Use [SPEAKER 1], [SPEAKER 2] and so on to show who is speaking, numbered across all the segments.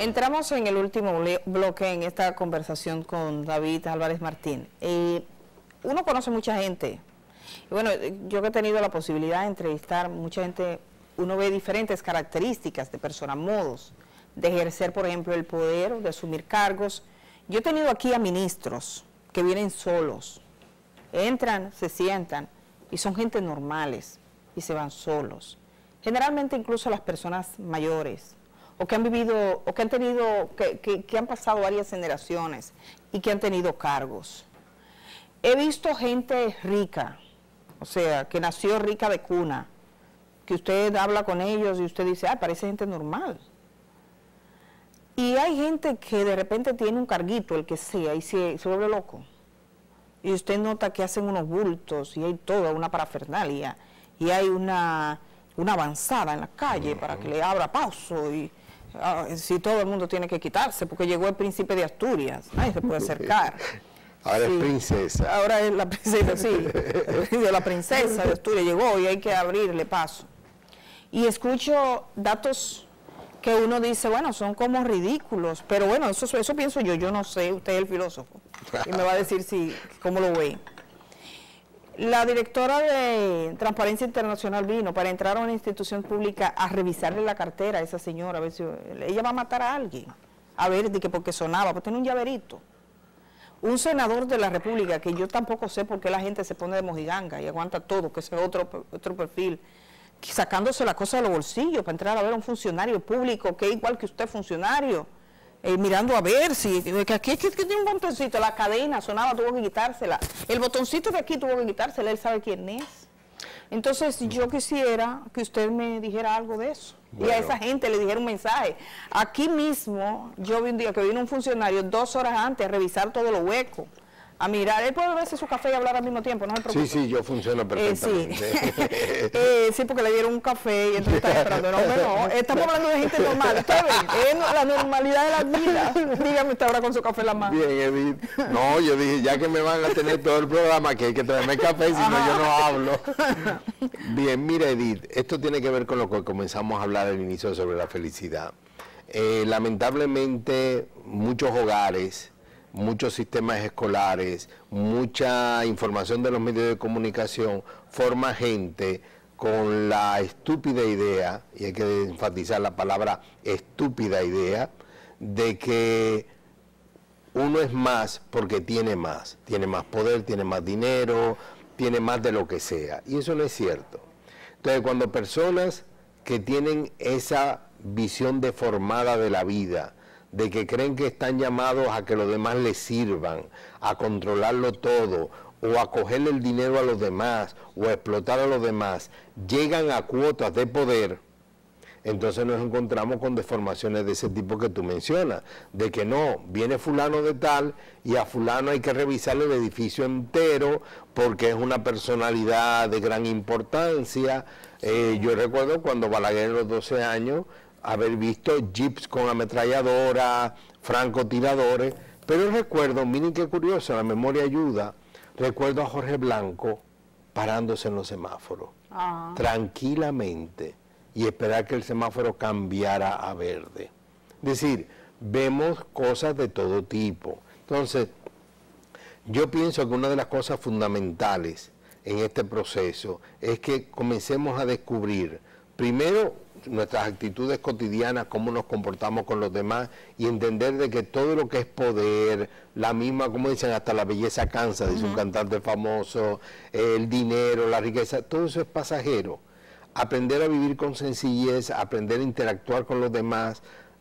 [SPEAKER 1] entramos en el último bloque en esta conversación con David Álvarez Martín. Uno conoce mucha gente. Y bueno, yo que he tenido la posibilidad de entrevistar mucha gente, uno ve diferentes características de personas, modos de ejercer, por ejemplo, el poder, de asumir cargos. Yo he tenido aquí a ministros que vienen solos, entran, se sientan y son gente normales y se van solos. Generalmente incluso las personas mayores, o que han vivido, o que han tenido, que han pasado varias generaciones y que han tenido cargos. He visto gente rica, o sea, que nació rica de cuna, que usted habla con ellos y usted dice, ah, parece gente normal. Y hay gente que de repente tiene un carguito, el que sea, y se vuelve loco. Y usted nota que hacen unos bultos y hay toda una parafernalia, y hay una avanzada en la calle para que le abra paso, y si todo el mundo tiene que quitarse, porque llegó el príncipe de Asturias, nadie se puede acercar.
[SPEAKER 2] Ahora sí, es princesa.
[SPEAKER 1] Ahora es la princesa, sí. La princesa de Asturias llegó y hay que abrirle paso. Y escucho datos que uno dice, bueno, son como ridículos, pero bueno, eso pienso yo no sé, usted es el filósofo, y me va a decir cómo lo ve. La directora de Transparencia Internacional vino para entrar a una institución pública a revisarle la cartera a esa señora, a ver si ella va a matar a alguien, a ver, de que porque sonaba, porque tiene un llaverito. Un senador de la República, que yo tampoco sé por qué la gente se pone de mojiganga y aguanta todo, que ese es otro perfil, sacándose la cosa de los bolsillos para entrar a ver a un funcionario público que es igual que usted funcionario, mirando a ver si, que aquí es que tiene un botoncito, la cadena sonaba, tuvo que quitársela, el botoncito de aquí tuvo que quitársela, él sabe quién es. Entonces yo quisiera que usted me dijera algo de eso, bueno, y a esa gente le dijera un mensaje. Aquí mismo, yo vi un día que vino un funcionario 2 horas antes a revisar todo lo hueco, a mirar, él puede beberse su café y hablar al mismo tiempo, no se preocupe.
[SPEAKER 2] Sí, yo funciono perfectamente.
[SPEAKER 1] Sí, porque le dieron un café y entonces está esperando. No, estamos hablando de gente normal, ¿está bien? Es la normalidad de la vida. Dígame usted ahora con su café en la mano.
[SPEAKER 2] Bien, Edith. No, yo dije, ya que me van a tener todo el programa, que hay que traerme café, si no yo no hablo. Bien, mira, Edith, esto tiene que ver con lo que comenzamos a hablar al inicio sobre la felicidad. Lamentablemente, muchos hogares, muchos sistemas escolares, mucha información de los medios de comunicación forma gente con la estúpida idea, y hay que enfatizar la palabra estúpida idea, de que uno es más porque tiene más poder, tiene más dinero, tiene más de lo que sea, y eso no es cierto. Entonces, cuando personas que tienen esa visión deformada de la vida, de que creen que están llamados a que los demás les sirvan, a controlarlo todo, o a cogerle el dinero a los demás, o a explotar a los demás, llegan a cuotas de poder, entonces nos encontramos con deformaciones de ese tipo que tú mencionas, de que no, viene fulano de tal, y a fulano hay que revisarle el edificio entero, porque es una personalidad de gran importancia. Yo recuerdo cuando Balaguer, en los 12 años, haber visto jeeps con ametralladora, francotiradores, pero recuerdo, miren qué curioso, la memoria ayuda, recuerdo a Jorge Blanco parándose en los semáforos, tranquilamente, y esperar que el semáforo cambiara a verde. Es decir, vemos cosas de todo tipo. Entonces, yo pienso que una de las cosas fundamentales en este proceso es que comencemos a descubrir, primero, nuestras actitudes cotidianas, cómo nos comportamos con los demás, y entender de que todo lo que es poder, la misma, como dicen, hasta la belleza cansa, dice un cantante famoso, el dinero, la riqueza, todo eso es pasajero. Aprender a vivir con sencillez, aprender a interactuar con los demás,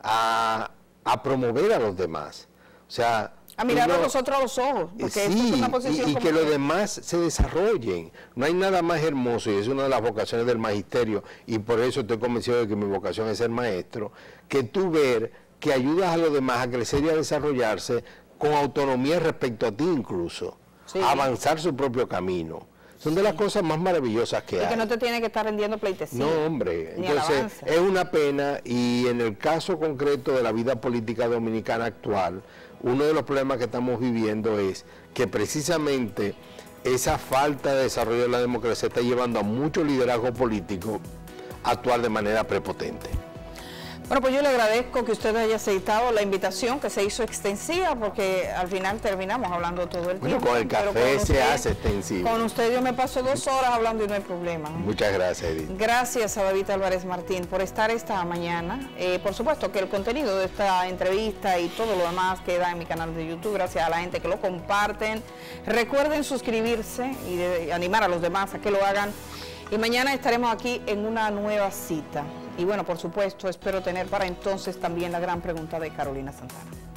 [SPEAKER 2] a promover a los demás. O sea,
[SPEAKER 1] a mirar a nosotros a los ojos, porque
[SPEAKER 2] sí,
[SPEAKER 1] es una posición
[SPEAKER 2] y que los demás se desarrollen. No hay nada más hermoso, y es una de las vocaciones del magisterio, y por eso estoy convencido de que mi vocación es ser maestro, que tú ver que ayudas a los demás a crecer y a desarrollarse con autonomía respecto a ti incluso, a avanzar su propio camino. Son de las cosas más maravillosas que hay.
[SPEAKER 1] Y que no te tiene que estar rendiendo pleitesía.
[SPEAKER 2] No, hombre. Entonces, es una pena, y en el caso concreto de la vida política dominicana actual, uno de los problemas que estamos viviendo es que precisamente esa falta de desarrollo de la democracia está llevando a mucho liderazgo político a actuar de manera prepotente.
[SPEAKER 1] Bueno, pues yo le agradezco que usted haya aceptado la invitación, que se hizo extensiva, porque al final terminamos hablando todo el tiempo.
[SPEAKER 2] Bueno, con el café se hace extensivo.
[SPEAKER 1] Con usted yo me paso 2 horas hablando y no hay problema.
[SPEAKER 2] Muchas gracias, Edith.
[SPEAKER 1] Gracias a David Álvarez Martín por estar esta mañana. Por supuesto que el contenido de esta entrevista y todo lo demás queda en mi canal de YouTube, gracias a la gente que lo comparten. Recuerden suscribirse y animar a los demás a que lo hagan. Y mañana estaremos aquí en una nueva cita. Y bueno, por supuesto, espero tener para entonces también la gran pregunta de Carolina Santana.